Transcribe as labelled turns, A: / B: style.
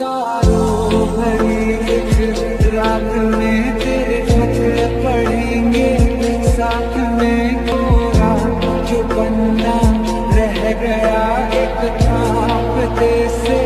A: तारों भरी एक रात में तेरे खत पढ़ेंगे साथ में, कोरा जो बनना रह गया एक छाप से